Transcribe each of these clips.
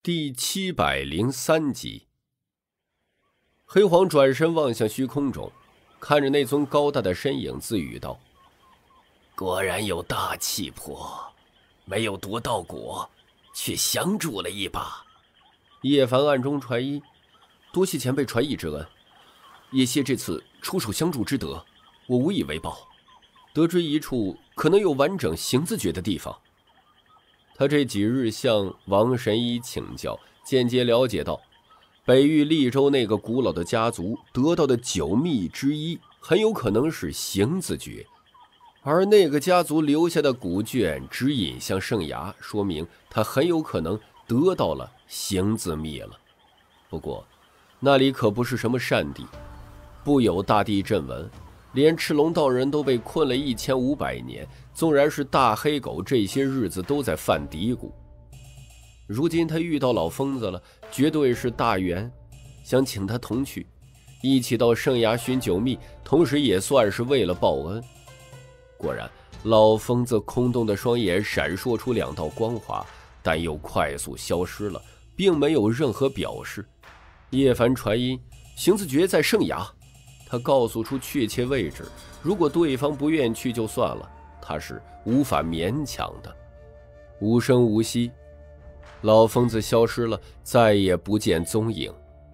第703集。黑皇转身望向虚空中，看着那尊高大的身影，自语道： 果然有大气魄，没有夺道果，却相助了一把。 叶凡暗中传音，多谢前辈传艺之恩，也谢这次出手相助之德，我无以为报。得知一处可能有完整行字诀的地方。他这几日向王神医请教，间接了解到北域利州那个古老的家族得到的9秘之一很有可能是行字诀，而那个家族留下的古卷指引向圣崖，说明他很有可能得到了行字秘了。不过那里可不是什么善地，不有大地震闻，连赤龙道人都被困了1500年，纵然是大黑狗这些日子都在犯嘀咕。如今他遇到老疯子了，绝对是大缘，想请他同去，一起到圣崖寻9秘，同时也算是为了报恩。果然，老疯子空洞的双眼闪烁出2道光华，但又快速消失了，并没有任何表示。叶凡传音，行字诀在圣崖。他告诉出确切位置，如果对方不愿去就算了，他是无法勉强的。无声无息，老疯子消失了，再也不见踪影。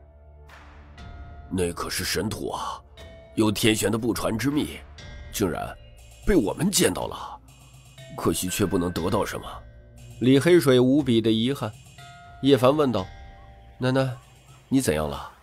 那可是神土啊，有天玄的不传之秘，竟然被我们见到了，可惜却不能得到什么。 李黑水无比的遗憾。叶凡问道：楠楠，你怎样了？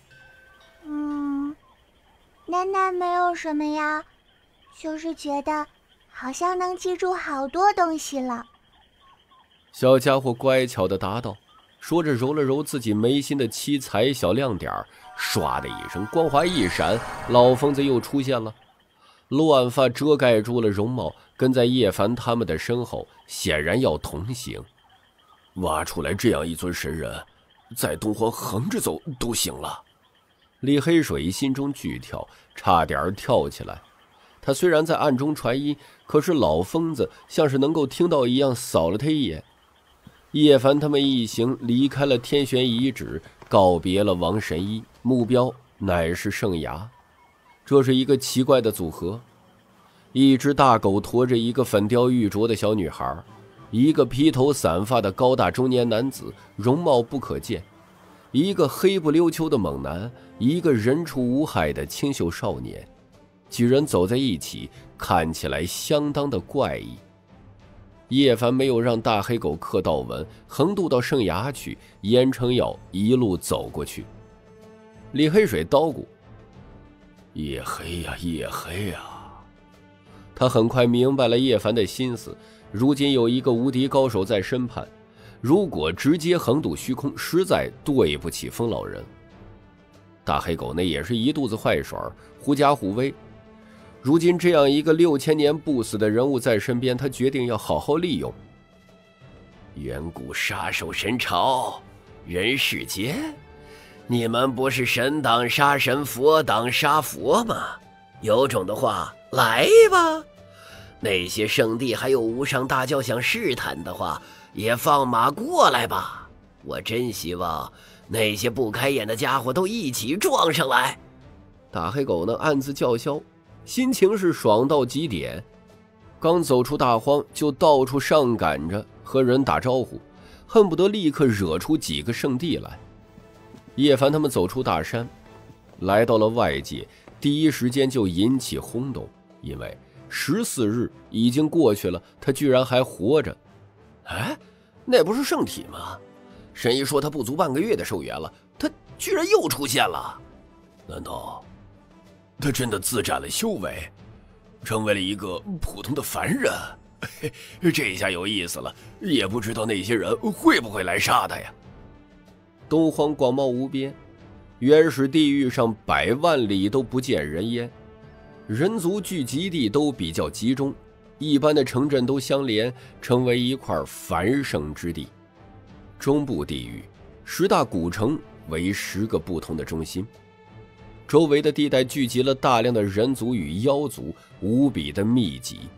楠楠没有什么呀，就是觉得好像能记住好多东西了。 小家伙乖巧地答道，说着揉了揉自己眉心的7彩小亮点，唰的一声，光华一闪，老疯子又出现了。乱发遮盖住了容貌，跟在叶凡他们的身后，显然要同行。 挖出来这样一尊神人，在东荒横着走都行了。 李黑水心中剧跳，差点跳起来。他虽然在暗中传音，可是老疯子像是能够听到一样，扫了他一眼。叶凡他们一行离开了天玄遗址，告别了王神医，目标乃是圣崖。这是一个奇怪的组合，一只大狗驮着一个粉雕玉琢的小女孩，一个披头散发的高大中年男子，容貌不可见，一个黑不溜秋的猛男，一个人畜无害的清秀少年。几人走在一起，看起来相当的怪异。叶凡没有让大黑狗刻道文，横渡到圣崖去，严成耀一路走过去。李黑水叨咕： 叶黑呀，叶黑呀。 他很快明白了叶凡的心思，如今有一个无敌高手在身畔，如果直接横渡虚空，实在对不起风老人。大黑狗那也是一肚子坏水，狐假虎威。如今这样一个6000年不死的人物在身边，他决定要好好利用。 远古杀手神朝，人世间，你们不是神挡杀神，佛挡杀佛吗？有种的话来吧，那些圣地还有无上大教想试探的话，也放马过来吧。我真希望那些不开眼的家伙都一起撞上来。 大黑狗呢暗自叫嚣，心情是爽到极点。刚走出大荒，就到处上赶着和人打招呼，恨不得立刻惹出几个圣地来。叶凡他们走出大山，来到了外界，第一时间就引起轰动，因为14日已经过去了，他居然还活着。 哎，那不是圣体吗？神医说他不足半个月的寿元了，他居然又出现了。难道他真的自斩了修为，成为了一个普通的凡人？这下有意思了，也不知道那些人会不会来杀他呀。 东荒广袤无边，原始地狱上100万里都不见人烟，人族聚集地都比较集中，一般的城镇都相连，成为一块繁盛之地。中部地域10大古城为10个不同的中心，周围的地带聚集了大量的人族与妖族，无比的密集。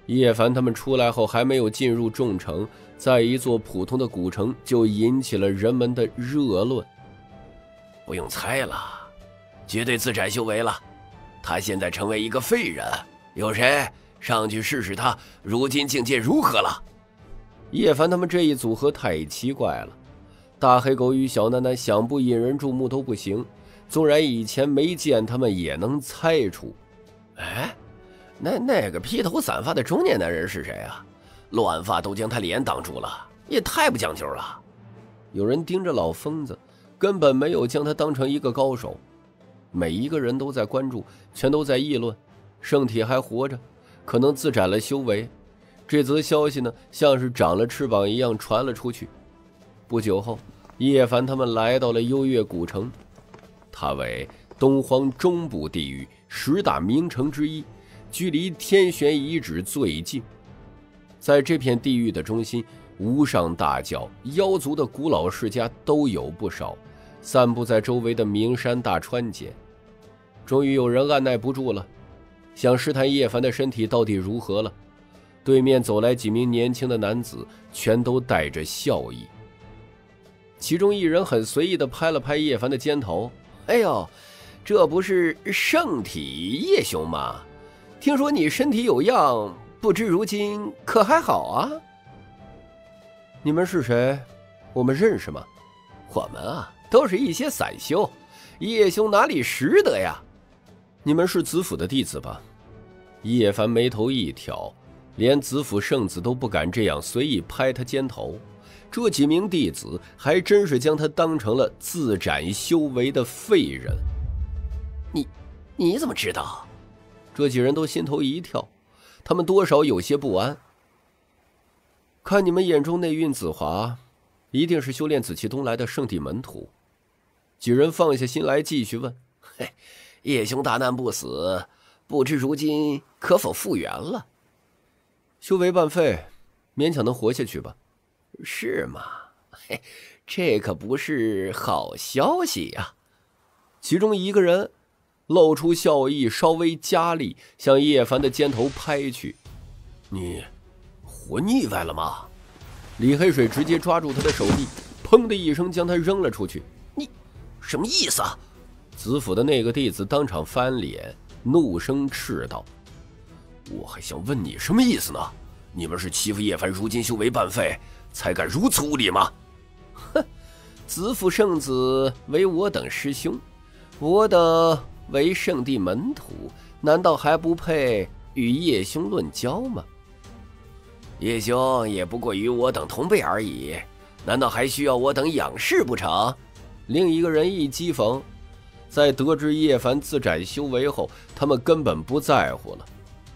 叶凡他们出来后还没有进入众城，在一座普通的古城就引起了人们的热论。 不用猜了，绝对自斩修为了。他现在成为一个废人，有谁上去试试他如今境界如何了？ 叶凡他们这一组合太奇怪了，大黑狗与小楠楠想不引人注目都不行，纵然以前没见他们也能猜出。 哎，那个披头散发的中年男人是谁啊？乱发都将他脸挡住了，也太不讲究了。 有人盯着老疯子，根本没有将他当成一个高手。每一个人都在关注，全都在议论，圣体还活着，可能自斩了修为。这则消息呢，像是长了翅膀一样传了出去。不久后，叶凡他们来到了幽月古城，它为东荒中部地域10大名城之一，距离天玄遗址最近。在这片地域的中心，无上大教、妖族的古老世家都有不少，散布在周围的名山大川间。终于有人按耐不住了，想试探叶凡的身体到底如何了。对面走来几名年轻的男子，全都带着笑意。其中一人很随意地拍了拍叶凡的肩头：“ 哎呦，这不是圣体叶兄吗？听说你身体有恙，不知如今可还好啊？”“ 你们是谁？我们认识吗？”“ 我们啊，都是一些散修，叶兄哪里识得呀？”“ 你们是子府的弟子吧？”叶凡眉头一挑，连子府圣子都不敢这样随意拍他肩头，这几名弟子还真是将他当成了自斩修为的废人。 你怎么知道？” 这几人都心头一跳，他们多少有些不安。看你们眼中内蕴子华，一定是修炼紫气东来的圣地门徒。几人放下心来继续问：“ 嘿，叶兄大难不死，不知如今可否复原了？”“ 修为半废，勉强能活下去吧。”“ 是吗？嘿，这可不是好消息呀。” 其中一个人露出笑意，稍微加力向叶凡的肩头拍去。 “你活腻歪了吗？” 李黑水直接抓住他的手臂，砰的一声将他扔了出去。 “你什么意思啊？” 子府的那个弟子当场翻脸，怒声斥道：“ 我还想问你什么意思呢？你们是欺负叶凡如今修为半废，才敢如此无礼吗？”“ 哼，子府圣子为我等师兄，我等为圣地门徒，难道还不配与叶兄论交吗？”“ 叶兄也不过与我等同辈而已，难道还需要我等仰视不成？” 另一个人一讥讽，在得知叶凡自斩修为后，他们根本不在乎了。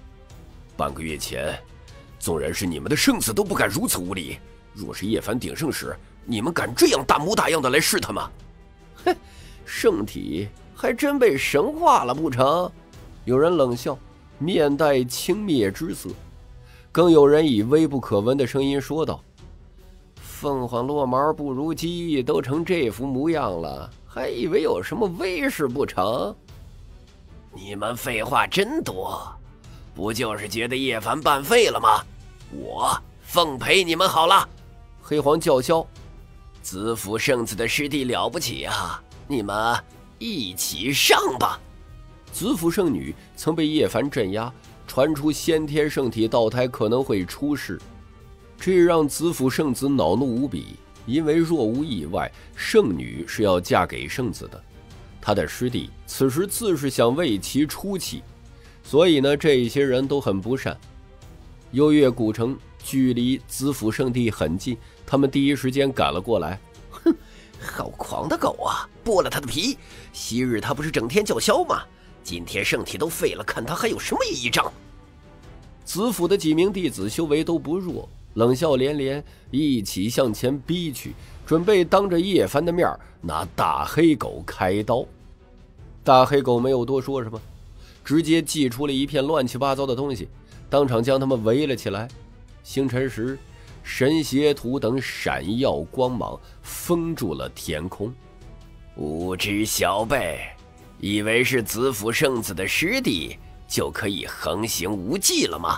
“半个月前，纵然是你们的圣子都不敢如此无礼，若是叶凡鼎盛时，你们敢这样大模大样的来试他吗？”“ 哼，圣体还真被神化了不成？”有人冷笑，面带轻蔑之色。更有人以微不可闻的声音说道：“凤凰落毛不如鸡，都成这副模样了，还以为有什么威势不成？”“ 你们废话真多，不就是觉得叶凡半废了吗？我奉陪你们好了。” 黑黄叫嚣：“ 子府圣子的师弟了不起啊，你们一起上吧！” 子府圣女曾被叶凡镇压，传出先天圣体道胎可能会出事，这让子府圣子恼怒无比。因为若无意外，圣女是要嫁给圣子的，他的师弟此时自是想为其出气，所以呢，这些人都很不善。幽月古城距离子府圣地很近，他们第一时间赶了过来。 “哼，好狂的狗啊！剥了他的皮！昔日他不是整天叫嚣吗？今天圣体都废了，看他还有什么依仗？” 子府的几名弟子修为都不弱，冷笑连连，一起向前逼去，准备当着叶凡的面拿大黑狗开刀。大黑狗没有多说什么，直接祭出了一片乱七八糟的东西，当场将他们围了起来。星辰石、神邪图等闪耀光芒封住了天空。 “无知小辈，以为是子府圣子的师弟就可以横行无忌了吗？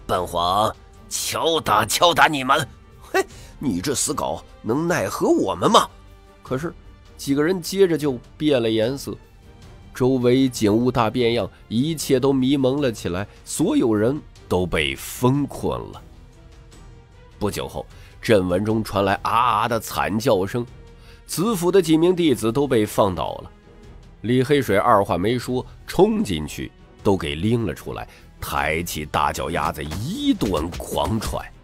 本皇敲打你们！ 嘿，你这死狗能奈何我们吗？可是几个人接着就变了颜色，周围景物大变样，一切都迷蒙了起来，所有人都被封困了。不久后，阵纹中传来啊啊的惨叫声，子府的几名弟子都被放倒了。李黑水二话没说，冲进去都给拎了出来，抬起大脚丫子一顿狂踹。